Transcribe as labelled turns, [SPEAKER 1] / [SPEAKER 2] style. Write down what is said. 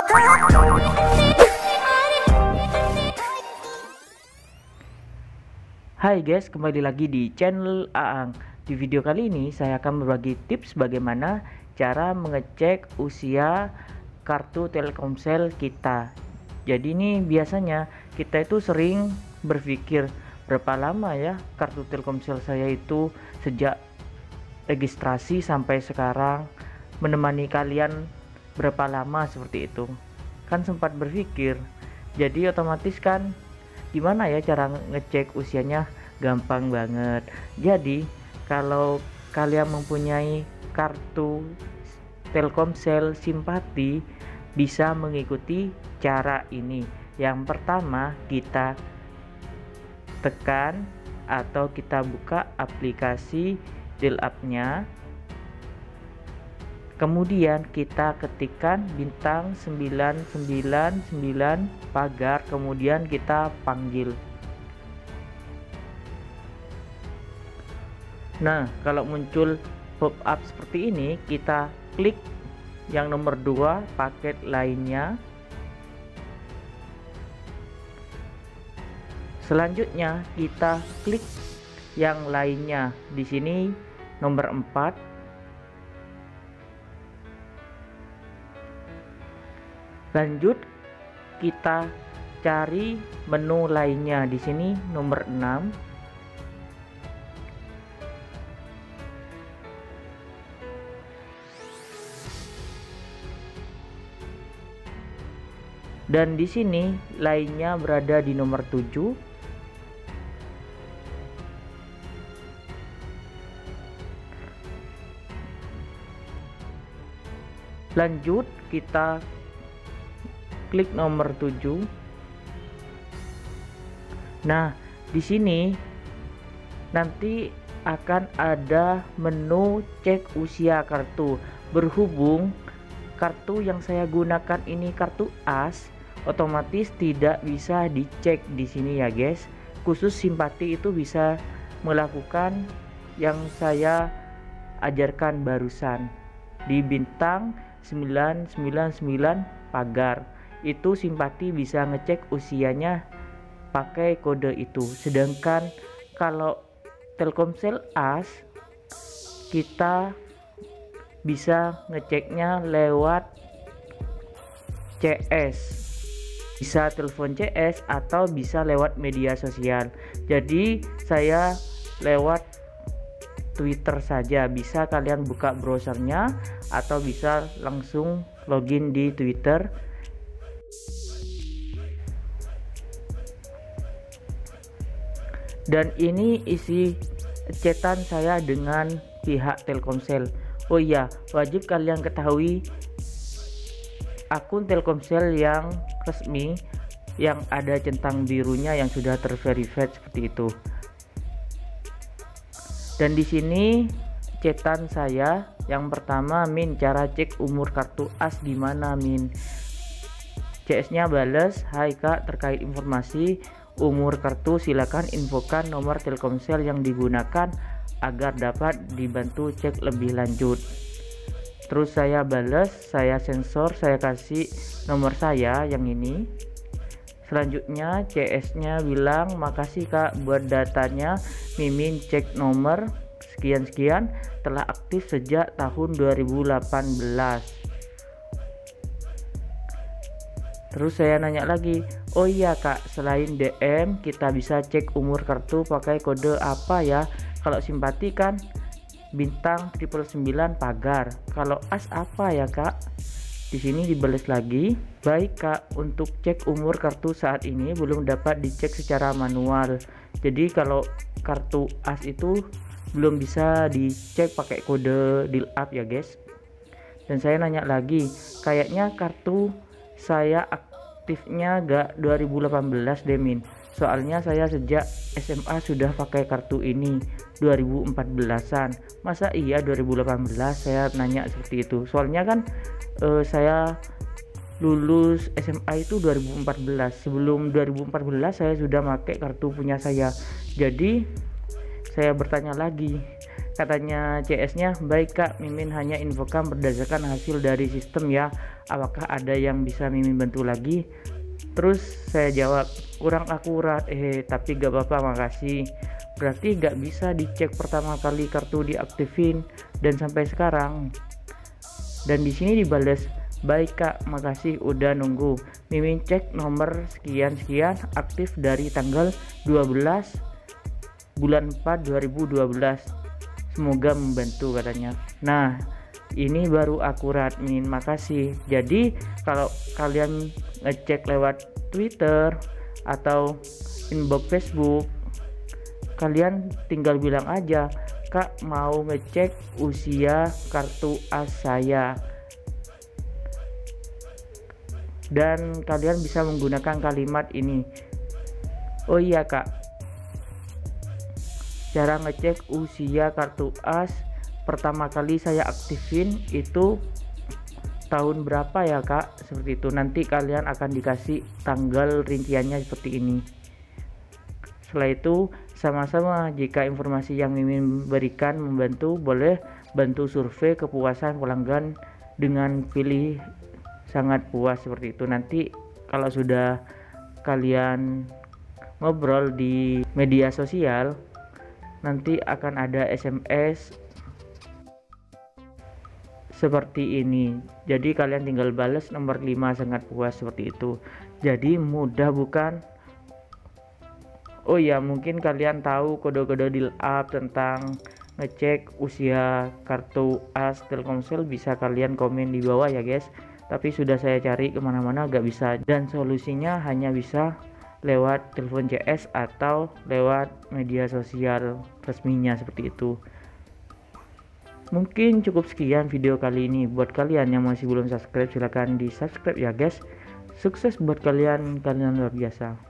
[SPEAKER 1] Hai guys, kembali lagi di channel Aang. Di video kali ini saya akan berbagi tips bagaimana cara mengecek usia kartu Telkomsel kita. Jadi ini biasanya kita itu sering berpikir berapa lama ya kartu Telkomsel saya itu sejak registrasi sampai sekarang, menemani kalian berapa lama seperti itu. Kan sempat berpikir. Jadi otomatis kan gimana ya cara ngecek usianya? Gampang banget. Jadi kalau kalian mempunyai kartu Telkomsel Simpati, bisa mengikuti cara ini. Yang pertama, kita tekan atau kita buka aplikasi dial up-nya, kemudian kita ketikkan bintang 999 pagar, kemudian kita panggil. Nah, kalau muncul pop up seperti ini, kita klik yang nomor 2 paket lainnya. Selanjutnya kita klik yang lainnya. Di sini nomor 4. Lanjut kita cari menu lainnya. Di sini nomor 6. Dan di sini lainnya berada di nomor 7. Lanjut kita klik nomor 7. Nah, di sini nanti akan ada menu cek usia kartu. Berhubung kartu yang saya gunakan ini kartu as, otomatis tidak bisa dicek di sini ya guys. Khusus Simpati itu bisa melakukan yang saya ajarkan barusan di bintang 999 pagar. Itu Simpati bisa ngecek usianya pakai kode itu. Sedangkan kalau Telkomsel as, kita bisa ngeceknya lewat CS, bisa telepon CS atau bisa lewat media sosial. Jadi saya lewat Twitter saja, bisa kalian buka browsernya atau bisa langsung login di Twitter. Dan ini isi chatan saya dengan pihak Telkomsel. Oh iya, wajib kalian ketahui akun Telkomsel yang resmi yang ada centang birunya yang sudah terverified seperti itu. Dan di sini chatan saya yang pertama, Min, cara cek umur kartu as gimana, Min? CS-nya bales, hai Kak, terkait informasi umur kartu silakan infokan nomor Telkomsel yang digunakan agar dapat dibantu cek lebih lanjut. Terus saya bales, saya sensor, saya kasih nomor saya yang ini. Selanjutnya CS-nya bilang, makasih Kak buat datanya, Mimin cek nomor sekian-sekian telah aktif sejak tahun 2018. Terus saya nanya lagi, oh iya Kak, selain DM kita bisa cek umur kartu pakai kode apa ya? Kalau Simpati kan bintang 999 pagar. Kalau as apa ya Kak? Di sini dibalas lagi, baik Kak, untuk cek umur kartu saat ini belum dapat dicek secara manual. Jadi kalau kartu as itu belum bisa dicek pakai kode dial up ya guys. Dan saya nanya lagi, kayaknya kartu saya aktifnya gak 2018 deh Min, soalnya saya sejak SMA sudah pakai kartu ini 2014an. Masa iya 2018? Saya nanya seperti itu, soalnya kan saya lulus SMA itu 2014. Sebelum 2014 saya sudah pakai kartu punya saya. Jadi saya bertanya lagi, Katanya CS-nya, baik Kak, Mimin hanya infokan berdasarkan hasil dari sistem ya. Apakah ada yang bisa Mimin bantu lagi? Terus saya jawab, kurang akurat, tapi gak apa-apa, makasih. Berarti gak bisa dicek pertama kali kartu diaktifin dan sampai sekarang. Dan di sini dibales, baik Kak, makasih udah nunggu. Mimin cek nomor sekian-sekian aktif dari tanggal 12 bulan 4 2012. Semoga membantu katanya. Nah, ini baru akurat, Min, makasih. Jadi kalau kalian ngecek lewat Twitter atau inbox Facebook, kalian tinggal bilang aja, Kak mau ngecek usia kartu as saya, dan kalian bisa menggunakan kalimat ini, oh iya Kak, cara ngecek usia kartu as pertama kali saya aktifin itu tahun berapa ya Kak, seperti itu. Nanti kalian akan dikasih tanggal rinciannya seperti ini. Setelah itu sama-sama, jika informasi yang Mimin berikan membantu, boleh bantu survei kepuasan pelanggan dengan pilih sangat puas, seperti itu. Nanti kalau sudah kalian ngobrol di media sosial, nanti akan ada SMS seperti ini. Jadi kalian tinggal balas nomor 5 sangat puas, seperti itu. Jadi mudah bukan? Oh ya, mungkin kalian tahu kode-kode deal up tentang ngecek usia kartu as Telkomsel, bisa kalian komen di bawah ya guys. Tapi sudah saya cari kemana-mana gak bisa, dan solusinya hanya bisa lewat telepon CS atau lewat media sosial resminya, seperti itu. Mungkin cukup sekian video kali ini. Buat kalian yang masih belum subscribe, silahkan di subscribe ya guys. Sukses buat kalian luar biasa.